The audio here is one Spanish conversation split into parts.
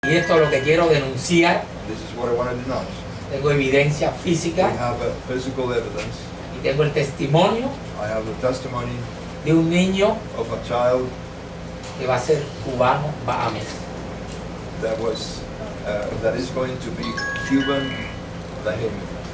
Y esto es lo que quiero denunciar. This is what I want to denounce. Tengo evidencia We física have physical evidence. y tengo el testimonio I have the testimony de un niño of a child que va a ser cubano bahames. that is going to be Cuban Bahamian,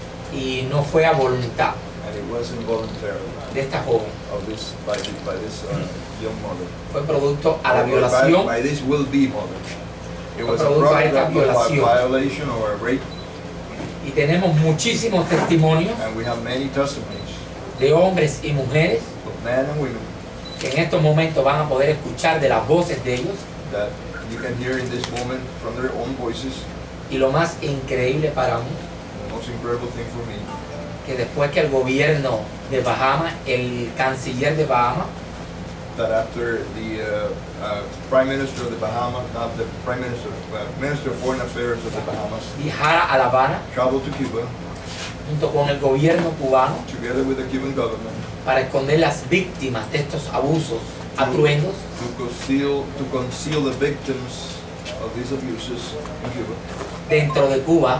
Y no fue a voluntad and it wasn't voluntary de esta joven. of this by this young mother. Fue producto a la Or violación. by this will-be mother. It was a producto a product esta of a violación. violation or a rape, Y tenemos muchísimos testimonios and we have many testimonies de hombres y mujeres of men and women que en estos momentos van a poder escuchar de las voces de ellos. that you can hear in this moment from their own voices. Y lo más increíble para mí, The most incredible thing for me, que después que el gobierno de Bahamas, el canciller de Bahamas, that after the Prime Minister of the Bahamas, not the Prime Minister, Minister of Foreign Affairs of the Bahamas, viajara a La Habana traveled to Cuba junto con el gobierno cubano together with the Cuban government para esconder las víctimas de estos abusos atruendos, to conceal the victims of these abuses in Cuba. dentro de Cuba,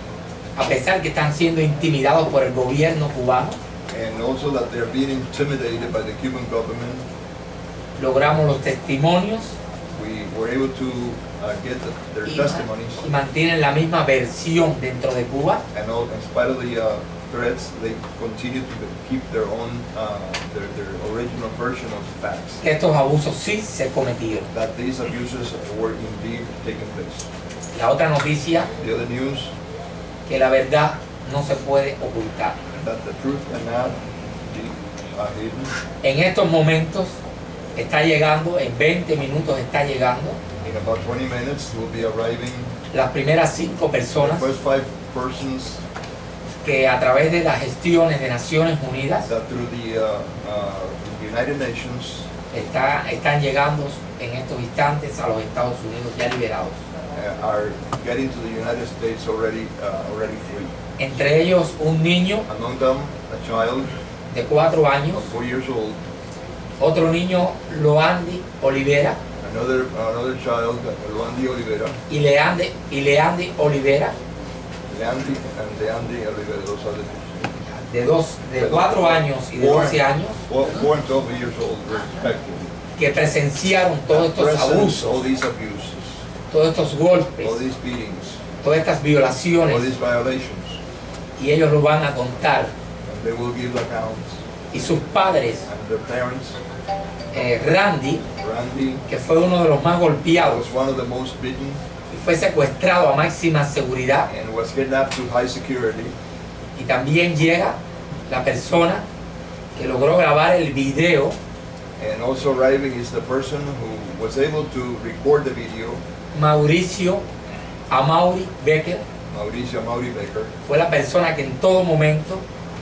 a pesar que están siendo intimidados por el gobierno cubano. And also that they're being intimidated by the Cuban government. Logramos los testimonios We were able to get their testimonies, y mantienen la misma versión dentro de Cuba. and in spite of the threats, they continue to keep their own, their original version of the facts. Que estos abusos sí se cometieron. That these abuses were indeed taking place. La otra noticia, The other news, que la verdad no se puede ocultar. that the truth cannot be hidden. En estos momentos está llegando, en 20 minutos está llegando, In about 20 minutes, will be arriving las primeras 5 the personas first 5 persons que a través de las gestiones de Naciones Unidas that through the United Nations están llegando en estos instantes a los Estados Unidos ya liberados. are getting to the United States already free. Entre ellos un niño Among them, a child de 4 años, of 4 years old, otro niño Loandi Olivera another child, Luandi Olivera, y Leandi Olivera, Leandi and Leandi Olivera, those are the de 4 años y de 12 años, 4 and 12 years old respectively. que presenciaron todos estos Presence all abusos, these abuses, todos estos golpes, all these beatings, todas estas all violaciones, these violations, y ellos lo van a contar. and they will give accounts. Y sus padres, And their parents, Randy, Randy, que fue uno de los más golpeados was one of the most beaten y fue secuestrado a máxima seguridad, and was kidnapped to high security. y también llega la persona que logró grabar el video, And also arriving is the person who was able to record the video, Mauricio Amaury Becker. Mauricio Amaury Becker. Fue la persona que en todo momento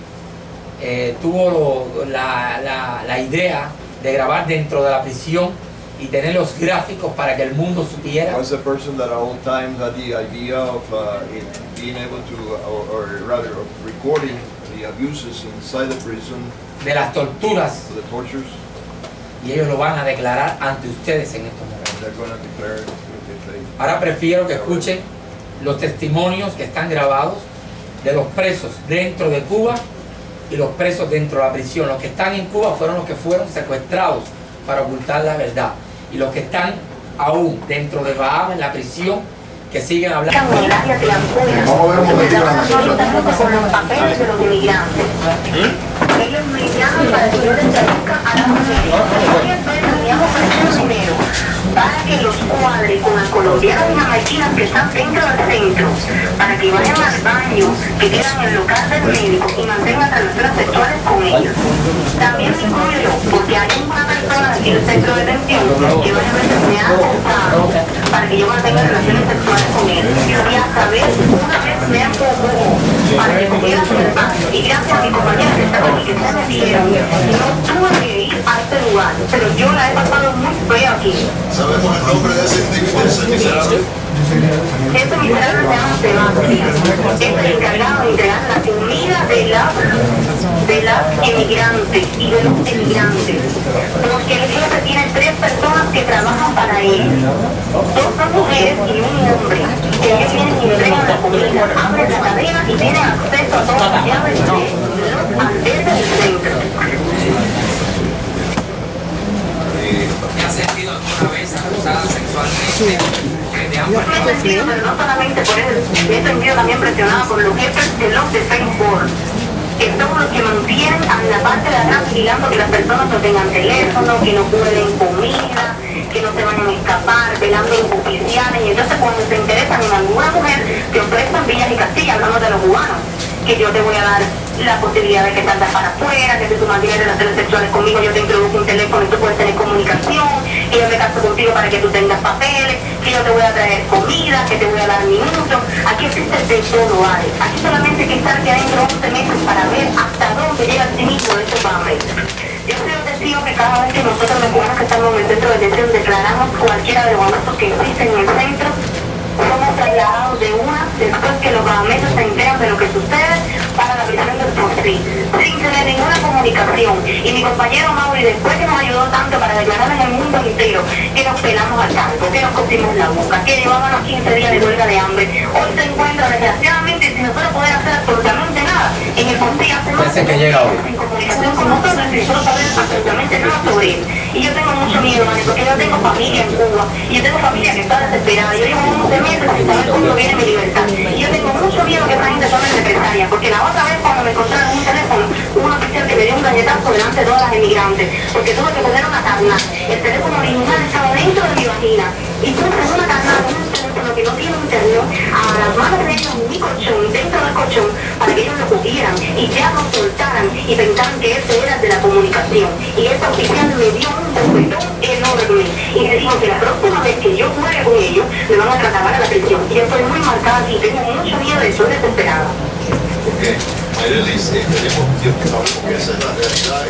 tuvo la idea de grabar dentro de la prisión y tener los gráficos para que el mundo supiera Was the person that at all times had the idea of being able to, or rather, of recording the abuses inside the prison, de las torturas, the tortures, y ellos lo van a declarar ante ustedes en estos momentos. and they're going to declare it if they. Ahora prefiero que escuchen los testimonios que están grabados de los presos dentro de Cuba y los presos dentro de la prisión. Los que están en Cuba fueron los que fueron secuestrados para ocultar la verdad. Y los que están aún dentro de Bahamas, en la prisión, que siguen hablando. Vamos a ver un momentito la noticia. Con los papeles de los inmigrantes. Ellos me llaman para que yo les traduzca a las mujeres. Hoy enviamos presión dinero para que los cuadre con las colombianas y jamaiquinas que están dentro del centro, para que vayan al baño que quedan en el local del médico y mantengan relaciones sexuales con ellos. También me incluyo porque hay una persona aquí en el centro de detención que varias veces me ha aceptado para que yo mantenga relaciones sexuales con él. Y hasta una vez me empujó para que comiera su hermano. Y gracias a mi compañera que estaba aquí, que se me dijeron, no tuve que ir a este lugar, pero yo la he pasado muy feo aquí. ¿Sabemos el nombre de ese individuo, ese miserable? Este miserable se llama Sebastián. Es el encargado de entregar la comida de las emigrantes y de los emigrantes. Porque el jefe tiene 3 personas que trabajan para él. 2 son mujeres y un hombre. Que ellos vienen y entregan la comida, abren la cadena y tienen acceso a todas las llaves de los andenes del centro. ¿Te has sentido alguna vez acusada sexualmente? Yo me he sentido, pero no solamente por eso, me he sentido también presionada por los jefes de los de Facebook, que son los que mantienen a la parte de atrás vigilando que las personas no tengan teléfono, que no cuelen comida, que no se vayan a escapar, velando en oficiales, y entonces cuando se interesan en alguna mujer, te ofrecen Villas y Castilla, hablando de los cubanos, que yo te voy a dar la posibilidad de que salgas para afuera, que si tú mantienes relaciones sexuales conmigo, yo te introduzco un teléfono y tú puedes tener comunicación, que yo me caso contigo para que tú tengas papeles, que yo te voy a traer comida, que te voy a dar minutos. Aquí existe de todo, ¿vale? Aquí solamente hay que estar aquí adentro 11 meses para ver hasta dónde llega el cinismo de estos hombres. Yo soy un testigo que cada vez que nosotros los cubanos que estamos en el centro de detención declaramos cualquiera de los abusos que existen en el centro, somos trasladados de una después que los bahameses se enteran de lo que sucede para la prisión del Porcí, sin tener ninguna comunicación. Y mi compañero Mauri, después que nos ayudó tanto para declarar en el mundo entero que nos pelamos al tanto, que nos cosimos la boca, que llevábamos 15 días de huelga de hambre, hoy se encuentra desgraciadamente sin nosotros poder hacer absolutamente nada. En el Porcí hace más de 2 meses sin comunicación con nosotros, sin nosotros saber absolutamente nada sobre él. Y yo tengo mucho miedo, Mani, porque yo tengo familia en Cuba, y yo tengo familia que está desesperada. Yo llevo 11 meses sin saber cuándo viene mi libertad. Y yo tengo mucho miedo que esa gente tome represalia, porque la otra vez cuando me encontraron un teléfono, hubo un oficial que me dio un galletazo delante de todas las emigrantes, porque tuve que poner una carna. El teléfono original estaba dentro de mi vagina, y puse una carna con un teléfono que no tiene internet a las manos de ellos en mi colchón, dentro del colchón, para que ellos lo cogieran y ya lo soltaran y pensaran que ese era de la comunicación. Y ese oficial me dio un bofetón enorme y me dijo que la próxima vez que yo juegue con ellos me van a trasladar a la prisión. Y yo estoy muy marcada y tengo mucho miedo y estoy desesperada. Mayrelis, sabemos que esa es la realidad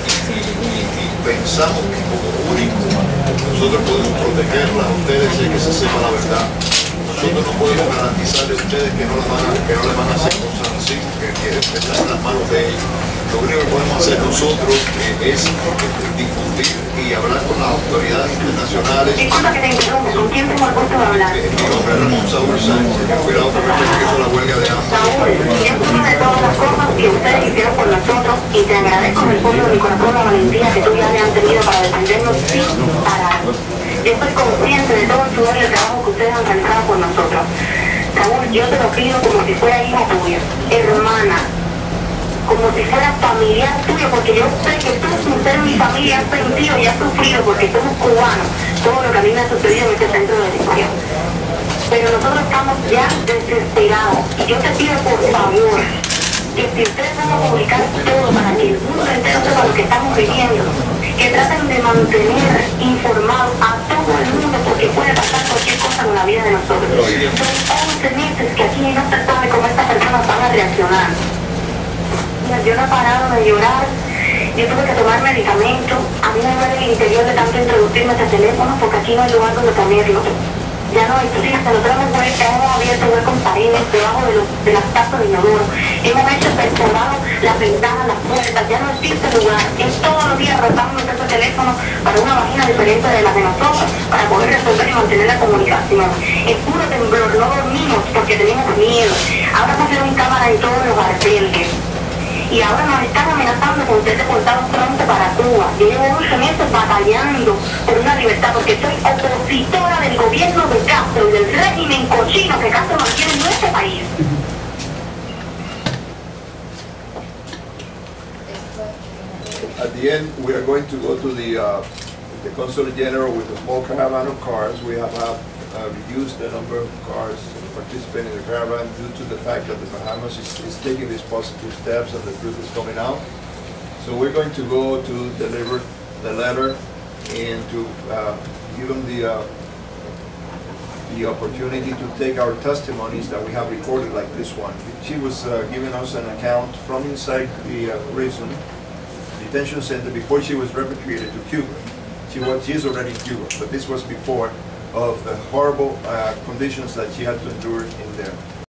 y pensamos que como único nosotros podemos protegerla a ustedes y que se sepa la verdad. Nosotros no podemos garantizarle a ustedes que no le van a hacer cosas así, que están en las manos de ellos. Lo único que podemos hacer nosotros es difundir y hablar con las autoridades internacionales. Disculpa que te interrumpa, ¿con quién tengo el gusto de hablar? Mi nombre es Ramón Saúl Sánchez, cuidado con el que hizo la huelga de hambre. Saúl, es una de todas las cosas que ustedes hicieron por nosotros y te agradezco en el fondo de mi corazón la valentía que tú ya han tenido para defendernos sin parar. Yo estoy consciente de todo el sudor y el trabajo que ustedes han realizado por nosotros. Saúl, yo te lo pido como si fuera hija tuya, hermana, como si fuera familiar tuyo, porque yo sé que tú, sin ser mi familia, has sentido y has sufrido, porque somos cubanos, todo lo que a mí me ha sucedido en este centro de detención. Pero nosotros estamos ya desesperados, y yo te pido por favor, que si ustedes van a publicar todo para que el mundo entero sepa lo que estamos viviendo, que traten de mantener informado a todo el mundo, porque puede pasar cualquier cosa con la vida de nosotros. Son 11 meses que aquí no se sabe cómo estas personas van a reaccionar. Yo no he parado de llorar, yo tuve que tomar medicamentos, a mí me duele el interior de tanto introducirme este teléfono porque aquí no hay lugar donde ponerlo. Ya no existe, nosotros hemos abierto huecos en paredes, debajo de las tazas de inodoro, hemos hecho perforado las ventanas, las puertas, ya no existe lugar, es todos los días rotando nuestro teléfono para una vagina diferente de la de nosotros, para poder resolver y mantener la comunicación. Es puro temblor, no dormimos porque tenemos miedo. Ahora pusieron cámara en todos los albergues. Y ahora nos están amenazando con ser deportados pronto para Cuba. Yo llevo 11 meses batallando por una libertad, porque soy opositora del gobierno de Castro y del régimen cochino que Castro mantiene en nuestro país. At the end, we are going to go to the Consulate General with a small caravan of cars. We have reduced the number of cars participating in the caravan due to the fact that the Bahamas is taking these positive steps and the truth is coming out. So we're going to go to deliver the letter and to give them the the opportunity to take our testimonies that we have recorded, like this one. She was giving us an account from inside the prison detention center before she was repatriated to Cuba. She is already in Cuba, but this was before of the horrible conditions that she had to endure in there.